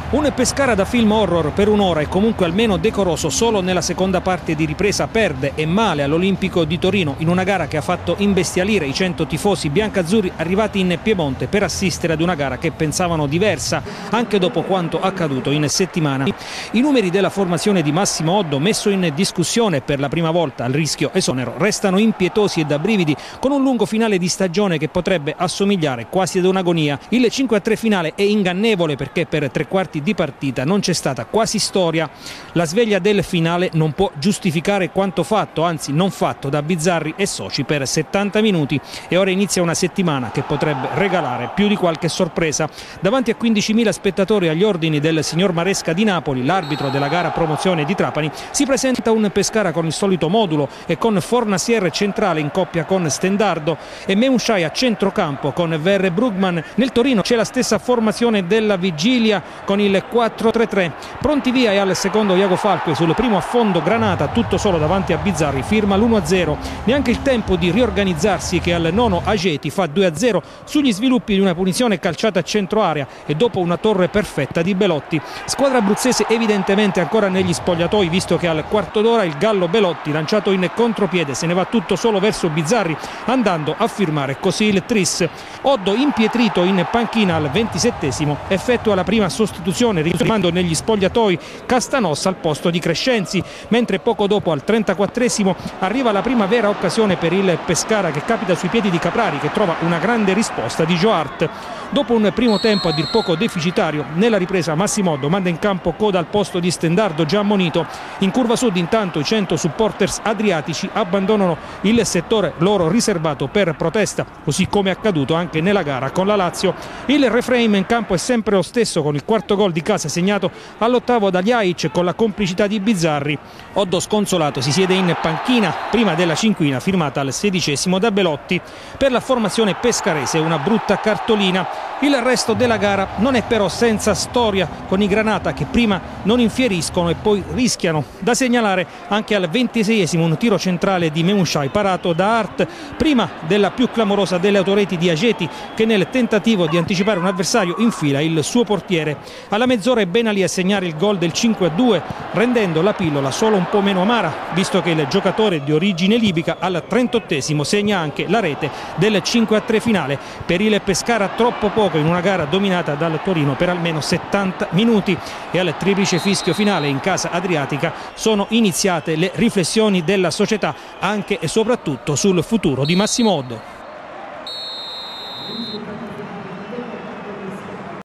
Un Pescara da film horror per un'ora e comunque almeno decoroso solo nella seconda parte di ripresa perde e male all'Olimpico di Torino in una gara che ha fatto imbestialire i 100 tifosi biancazzurri arrivati in Piemonte per assistere ad una gara che pensavano diversa anche dopo quanto accaduto in settimana. I numeri della formazione di Massimo Oddo, messo in discussione per la prima volta al rischio esonero, restano impietosi e da brividi con un lungo finale di stagione che potrebbe assomigliare quasi ad un'agonia. Il 5-3 finale è ingannevole perché per tre quarti di partita non c'è stata quasi storia. La sveglia del finale non può giustificare quanto fatto, anzi non fatto da Bizzarri e soci per 70 minuti e ora inizia una settimana che potrebbe regalare più di qualche sorpresa. Davanti a 15.000 spettatori agli ordini del signor Maresca di Napoli, l'arbitro della gara promozione di Trapani, si presenta un Pescara con il solito modulo e con Fornasier centrale in coppia con Stendardo e Meunshai a centrocampo con Verre Brugman. Nel Torino c'è la stessa formazione della vigilia con il 4-3-3. Pronti via e al secondo Iago Falque sul primo affondo Granata tutto solo davanti a Bizzarri, firma l'1-0. Neanche il tempo di riorganizzarsi che al nono Ageti fa 2-0 sugli sviluppi di una punizione calciata a centro area e dopo una torre perfetta di Belotti. Squadra abruzzese evidentemente ancora negli spogliatoi, visto che al quarto d'ora il Gallo Belotti, lanciato in contropiede, se ne va tutto solo verso Bizzarri andando a firmare così il tris. Oddo, impietrito in panchina al 27esimo, effettua la prima sostituzione richiamando negli spogliatoi Castanossa al posto di Crescenzi, mentre poco dopo al 34esimo arriva la prima vera occasione per il Pescara che capita sui piedi di Caprari, che trova una grande risposta di Joart. Dopo un primo tempo a dir poco deficitario, nella ripresa Massimo Oddo manda in campo Coda al posto di Stendardo già ammonito. In curva sud intanto i 100 supporters adriatici abbandonano il settore loro riservato per protesta, così come accaduto anche nella gara con la Lazio. Il reframe in campo è sempre lo stesso, con il quarto gol di casa segnato all'8° da Ljajic con la complicità di Bizzarri. Oddo sconsolato si siede in panchina prima della cinquina firmata al 16° da Belotti. Per la formazione pescarese una brutta cartolina. Il resto della gara non è però senza storia, con i Granata che prima non infieriscono e poi rischiano. Da segnalare anche al 26esimo un tiro centrale di Meunshai parato da Hart, prima della più clamorosa delle autoreti di Ageti, che nel tentativo di anticipare un avversario infila il suo portiere. Alla mezz'ora è Benali a segnare il gol del 5-2, rendendo la pillola solo un po' meno amara, visto che il giocatore di origine libica al 38esimo segna anche la rete del 5-3 finale. Per il Pescara troppo poco in una gara dominata dal Torino per almeno 70 minuti e al triplice fischio finale in casa adriatica sono iniziate le riflessioni della società anche e soprattutto sul futuro di Massimo Oddo.